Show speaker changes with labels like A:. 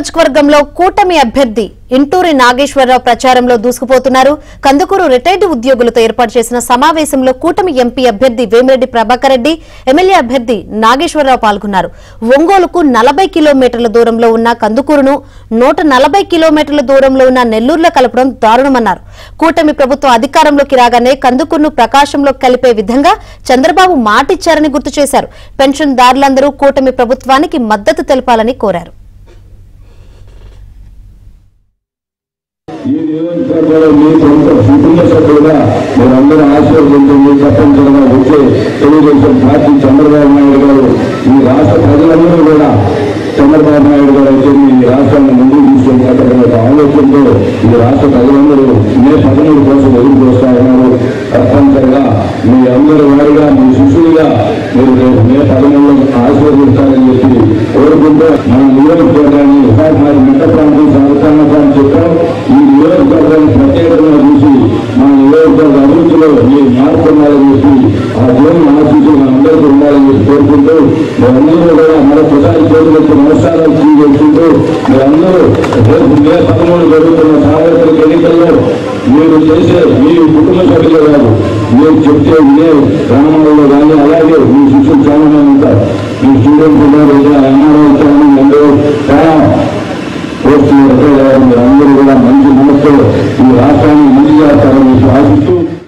A: నియోజకవర్గంలో కూటమి అభ్యర్థి ఇంటూరి నాగేశ్వరరావు ప్రచారంలో దూసుకుపోతున్నారు. కందుకూరు రిటైర్డ్ ఉద్యోగులతో ఏర్పాటు చేసిన సమావేశంలో కూటమి ఎంపీ అభ్యర్థి వేమిరెడ్డి ప్రభాకర్ రెడ్డి, ఎమ్మెల్యే అభ్యర్థి నాగేశ్వరరావు పాల్గొన్నారు. ఒంగోలుకు 40 కిలోమీటర్ల దూరంలో ఉన్న కందుకూరును 140 కిలోమీటర్ల దూరంలో ఉన్న నెల్లూరులో కలపడం దారుణమన్నారు. కూటమి ప్రభుత్వం అధికారంలోకి రాగానే కందుకూరును ప్రకాశంలో కలిపే విధంగా చంద్రబాబు మాటిచ్చారని గుర్తు చేశారు. పెన్షన్దారులందరూ కూటమి ప్రభుత్వానికి మద్దతు తెలపాలని కోరారు.
B: ఈ నియోజకవర్గంలో మీ సొంత కుటుంబ సభ్యులుగా మీరందరూ ఆశీర్వదించండి. తప్పనిసరిగా వచ్చే తెలుగుదేశం పార్టీ చంద్రబాబు నాయుడు గారు ఈ రాష్ట్ర ప్రజలందరూ కూడా చంద్రబాబు నాయుడు గారు అయితే ఈ రాష్ట్రాన్ని ముందుకు తీసుకెళ్ళినటువంటి ఒక ఆలోచనతో ఈ రాష్ట్ర ప్రజలందరూ మే 13 కోసం ఎదురు చూస్తా ఉన్నారు. తప్పనిసరిగా మీ అందరి వారిగా మీ శిష్యులుగా మీరు రేపు మే 13 ఆశీర్వదించాలని చెప్పి కోరుకుంటూ మన నియోజకవర్గాన్ని మరి మిట్ట ప్రాంతం సాగుతామని చెప్పాం. ఈ నియోజకవర్గాన్ని ప్రత్యేకంగా చూసి మన నియోజకవర్గ అభివృద్ధిలో మీరు మార్చుకోవాలని చెప్పి ఆ దేవుని ఆశీస్సులు మనందరికీ ఉండాలని చెప్పి కోరుకుంటూ మీరందరూ కూడా మరొకసారి చేతులెత్తి నమస్కారాలు చేసుకుంటూ మీరందరూ రేపు మే 13 జరుగుతున్న సార్వత్రిక ఎన్నికల్లో మీరు చేసే మీ కుటుంబ సభ్యులు కాదు, మీరు చెప్తే ఇదే గ్రామాలలో కానీ అలాగే మీ శిష్యులు చాలా మంది ఉంటారు. మీ స్టూడెంట్స్ ఉన్నారు, ఎంఆర్ఓ చాలా అందరూ చాలా పోస్టులు మీరందరూ కూడా మంచి మనసుతో ఈ రాష్ట్రాన్ని ముందు చేస్తారని ఆశిస్తూ